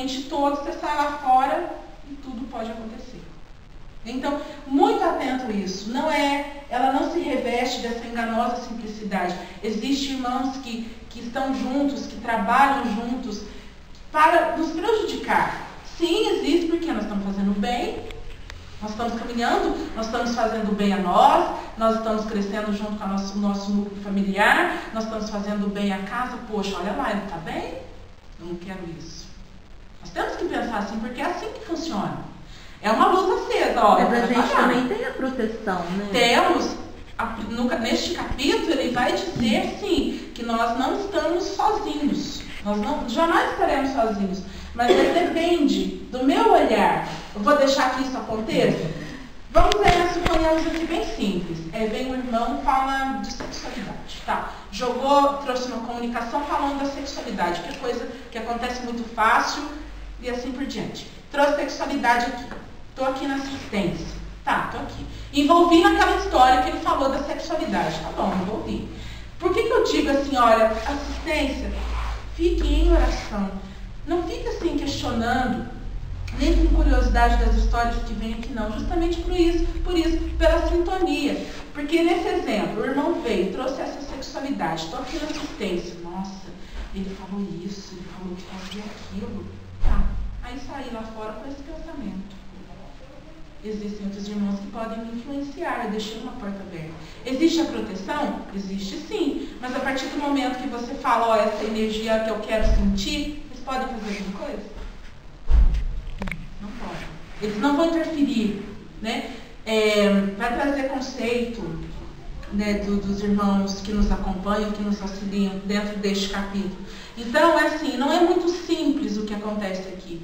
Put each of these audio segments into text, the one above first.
ambiente todo, você sai lá fora e tudo pode acontecer. Então, muito atento a isso. Ela não se reveste dessa enganosa simplicidade. Existem irmãos que estão juntos, que trabalham juntos para nos prejudicar. Sim, existe, porque nós estamos fazendo bem, nós estamos caminhando, nós estamos fazendo bem a nós estamos crescendo junto com o nosso núcleo familiar, nós estamos fazendo bem a casa. Poxa, olha lá, ele está bem? Eu não quero isso. Nós temos que pensar assim, porque é assim que funciona. É uma luz acesa, ó. Mas a gente também tem a proteção, né? Temos. Neste capítulo, ele vai dizer, sim, que nós não estamos sozinhos. Nós jamais estaremos sozinhos. Mas depende do meu olhar. Eu vou deixar que isso aconteça? Vamos ver, suponhamos aqui bem simples. Vem um irmão, fala de sexualidade. Tá. Trouxe uma comunicação falando da sexualidade, que é coisa que acontece muito fácil e assim por diante. Trouxe sexualidade aqui. Estou aqui na assistência. Tá, estou aqui. Envolvi naquela história que ele falou da sexualidade. Tá bom, envolvi. Por que eu digo assim, olha, assistência, fique em oração. Não fique assim questionando, nem com curiosidade das histórias que vem aqui, não. Justamente por isso, pela sintonia. Porque nesse exemplo, o irmão veio, trouxe essa sexualidade. Estou aqui na assistência. Nossa, ele falou isso, ele falou que fazia aquilo. Tá. Aí saí lá fora com esse pensamento. Existem outros irmãos que podem me influenciar, eu deixei uma porta aberta. Existe a proteção? Existe sim. Mas a partir do momento que você fala, ó, essa energia que eu quero sentir, eles podem fazer alguma coisa? Não podem. Eles não vão interferir, né? Vai trazer conceito, né, dos irmãos que nos acompanham, que nos auxiliam dentro deste capítulo. Então, assim, não é muito simples o que acontece aqui.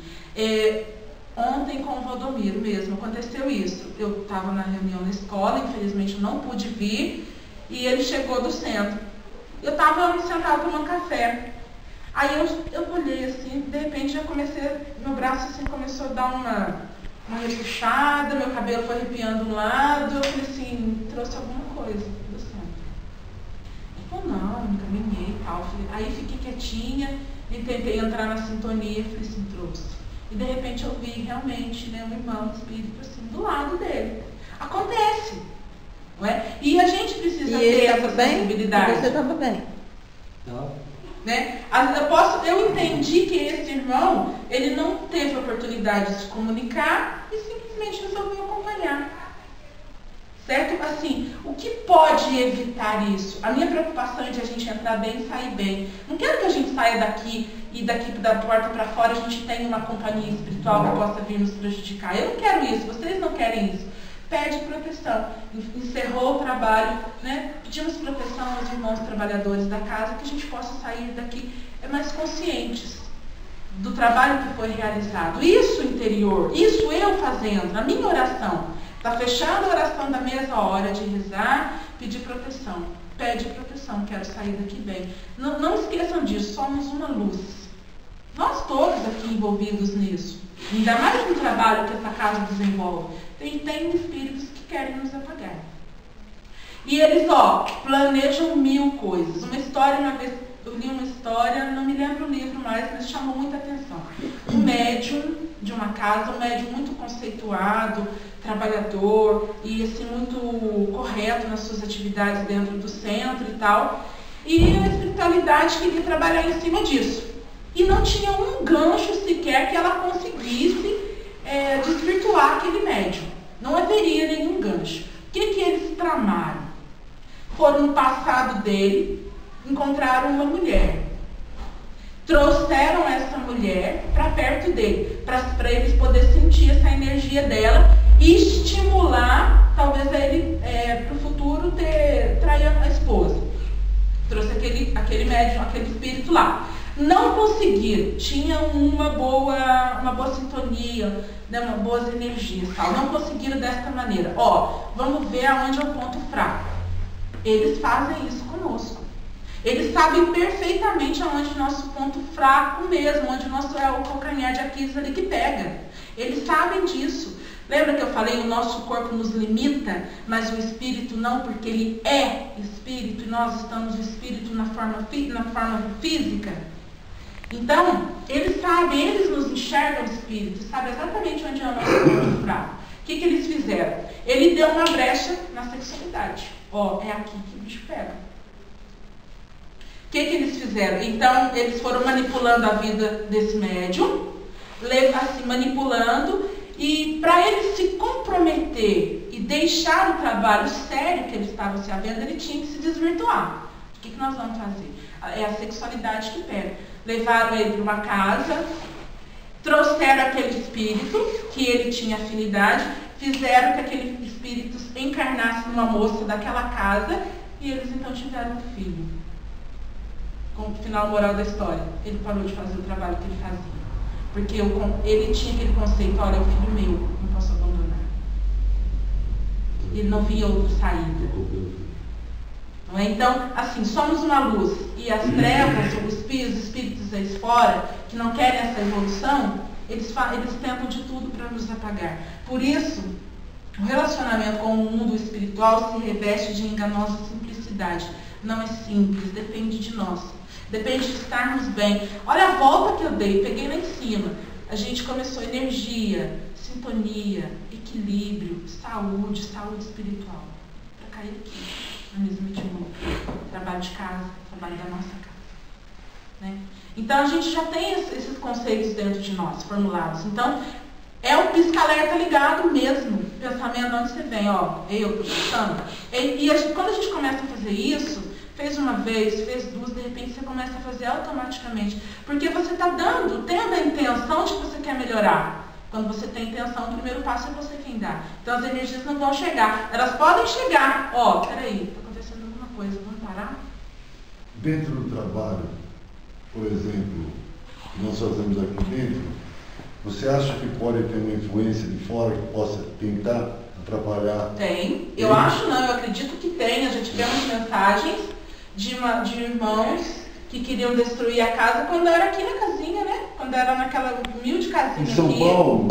Ontem com o Valdomiro mesmo, aconteceu isso. Eu estava na reunião na escola, infelizmente não pude vir, e ele chegou do centro. Eu estava sentada tomando café. Aí eu olhei assim, de repente já meu braço assim começou a dar uma repuxada, meu cabelo foi arrepiando um lado, eu falei assim, trouxe alguma coisa do centro. Ele falou, não, caminhei e tal. Aí fiquei quietinha e tentei entrar na sintonia, falei assim, trouxe. E de repente eu vi realmente, né, um irmão, um espírito assim, do lado dele. Acontece, não é? E a gente precisa ter essa sensibilidade. E você estava bem? Não. Né? Eu entendi que esse irmão, ele não teve oportunidade de se comunicar e simplesmente resolveu acompanhar. Certo? Assim, o que pode evitar isso? A minha preocupação é de a gente entrar bem e sair bem. Não quero que a gente saia daqui e daqui da porta para fora a gente tenha uma companhia espiritual que possa vir nos prejudicar. Eu não quero isso, vocês não querem isso. Pede proteção. Encerrou o trabalho, né? Pedimos proteção aos irmãos trabalhadores da casa, que a gente possa sair daqui mais conscientes do trabalho que foi realizado. Isso interior, isso eu fazendo, na minha oração. Está fechando a oração da mesa, hora de rezar, pedir proteção. Pede proteção, quero sair daqui bem. Não esqueçam disso, somos uma luz. Nós todos aqui envolvidos nisso. Ainda mais no trabalho que essa casa desenvolve. Tem espíritos que querem nos apagar. E eles, planejam 1000 coisas. Uma história, uma vez eu li uma história, não me lembro o livro mais, mas chamou muita atenção. Um médium de uma casa, um médium muito conceituado, trabalhador e assim, muito correto nas suas atividades dentro do centro e tal. E a espiritualidade queria trabalhar em cima disso. E não tinha um gancho sequer que ela conseguisse desvirtuar aquele médium. Não haveria nenhum gancho. O que eles tramaram? Foram no passado dele, encontraram uma mulher. Trouxeram essa mulher para perto dele, para eles poderem sentir essa energia dela e estimular, talvez, ele para o futuro trair a esposa. Trouxe aquele médium, aquele espírito lá. Não conseguiram, tinham uma boa sintonia, né, uma boas energias, tal. Não conseguiram desta maneira. Vamos ver aonde é o ponto fraco. Eles fazem isso conosco. Eles sabem perfeitamente aonde é o nosso ponto fraco mesmo, onde é o calcanhar de Aquiles ali que pega. Eles sabem disso. Lembra que eu falei, o nosso corpo nos limita, mas o espírito não, porque ele é espírito e nós estamos espírito na forma física. Então, eles sabem, eles nos enxergam. enxerga o espírito, sabe exatamente onde é o nosso ponto fraco. O que eles fizeram? Ele deu uma brecha na sexualidade. Ó, é aqui que o bicho pega. O que eles fizeram? Então, eles foram manipulando a vida desse médium, assim, manipulando, e para ele se comprometer e deixar o trabalho sério que ele estava se havendo, ele tinha que se desvirtuar. O que nós vamos fazer? É a sexualidade que pega. Levaram ele para uma casa, trouxeram aquele espírito que ele tinha afinidade, fizeram que aquele espírito encarnasse numa moça daquela casa e eles então tiveram um filho. Com o final moral da história, ele parou de fazer o trabalho que ele fazia. Porque ele tinha aquele conceito, olha, é o filho meu, não posso abandonar. Ele não via outra saída. Não é? Então, assim, somos uma luz e as trevas, os espíritos aí fora, que não querem essa evolução, eles tentam de tudo para nos apagar. Por isso, o relacionamento com o mundo espiritual se reveste de enganosa simplicidade. Não é simples, depende de nós. Depende de estarmos bem. Olha a volta que eu dei, peguei lá em cima. A gente começou energia, sintonia, equilíbrio, saúde espiritual. Para cair aqui, na mesma de novo. Trabalho de casa, trabalho da nossa casa. Né? Então a gente já tem esses conceitos dentro de nós, formulados. Então, é o pisca-alerta ligado mesmo. Pensamento onde você vem, ó, eu tô pensando. Quando a gente começa a fazer isso, fez uma vez, fez duas, de repente você começa a fazer automaticamente. Porque você está tendo a intenção de que você quer melhorar. Quando você tem intenção, o primeiro passo é você quem dá. Então as energias não vão chegar. Elas podem chegar. Ó, peraí, está acontecendo alguma coisa, vamos parar? Dentro do trabalho, por exemplo, que nós fazemos aqui dentro, você acha que pode ter uma influência de fora que possa tentar atrapalhar? Tem. Eu acho não, eu acredito que tem. Já tivemos mensagens de irmãos que queriam destruir a casa quando era aqui na casinha, né? Quando era naquela humilde casinha. Em São aqui. Paulo,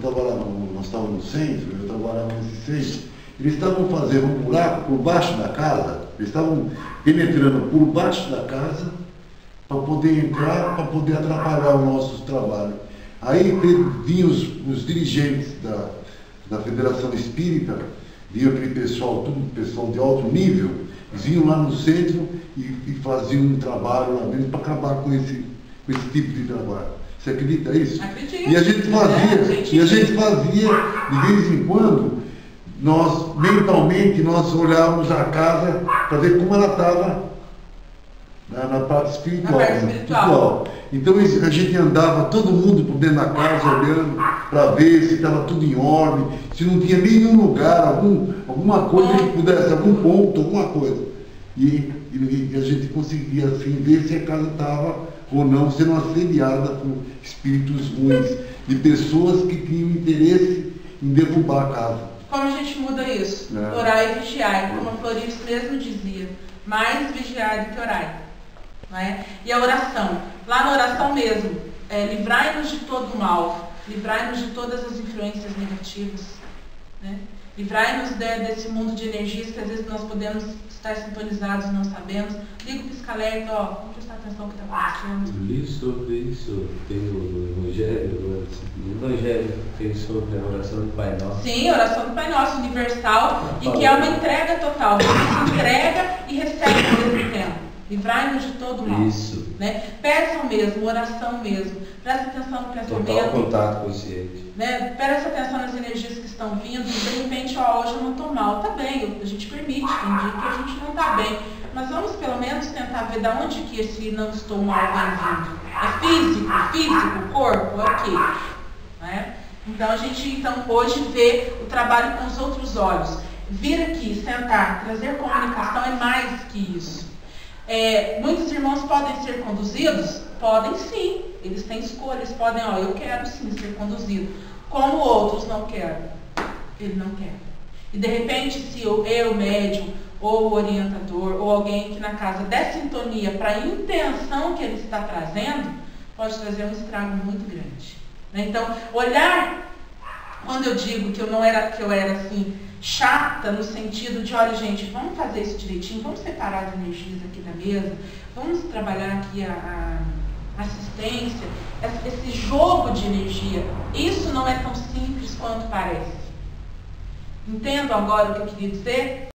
nós estávamos no centro, eu trabalhava nesse centro, eles estavam fazendo um buraco por baixo da casa, eles estavam penetrando por baixo da casa para poder entrar, para poder atrapalhar o nosso trabalho. Aí vinham os dirigentes da Federação Espírita, vinha aquele pessoal, tudo pessoal de alto nível, eles vinham lá no centro e faziam um trabalho lá dentro para acabar com esse tipo de trabalho. Você acredita nisso? Acredito. E a gente fazia, de vez em quando, nós mentalmente nós olhávamos a casa para ver como ela estava na parte espiritual. Na parte espiritual. Então a gente andava, todo mundo por dentro da casa, olhando para ver se estava tudo em ordem, se não tinha nenhum lugar, alguma coisa que pudesse, algum ponto, alguma coisa. E a gente conseguia assim ver se a casa estava ou não sendo assediada por espíritos ruins, de pessoas que tinham interesse em derrubar a casa. Como a gente muda isso? Orai e vigiai, como a Floris mesmo dizia. Mais vigiai do que orai. Não é? E a oração, lá na oração mesmo, livrai-nos de todo o mal, livrai-nos de todas as influências negativas, né? Livrai-nos desse mundo de energias que às vezes nós podemos estar sintonizados e não sabemos. Liga o pisca-alerta, ó, vamos prestar atenção no que está acontecendo. Eu li sobre isso, tem no Evangelho, tem sobre a oração do Pai Nosso. Sim, a oração do Pai Nosso, universal, e que é uma entrega total. Você entrega e recebe ao mesmo tempo. Livrai-nos de todo o mal. Isso. Né? Peçam mesmo, oração mesmo. Presta atenção no pensamento. Total contato consciente. Né? Presta atenção nas energias que estão vindo. De repente, ó, hoje eu não estou mal. Tá bem, a gente permite. Tem dia que a gente não está bem. Mas vamos pelo menos tentar ver de onde que esse não estou mal vem vindo. É físico, corpo, aqui. Né? Então a gente hoje vê o trabalho com os outros olhos. Vir aqui, sentar, trazer comunicação é mais que isso. Muitos irmãos podem ser conduzidos? Podem sim, eles têm escolha, eles podem, ó, eu quero sim ser conduzido. Como outros não querem? Ele não quer. E de repente, se eu, médium, ou o orientador, ou alguém que na casa der sintonia para a intenção que ele está trazendo, pode trazer um estrago muito grande. Né? Então, olhar, quando eu digo que eu era assim, chata no sentido de, olha gente, vamos fazer isso direitinho, vamos separar as energias aqui da mesa, vamos trabalhar aqui assistência, esse jogo de energia. Isso não é tão simples quanto parece. Entendo agora o que eu queria dizer?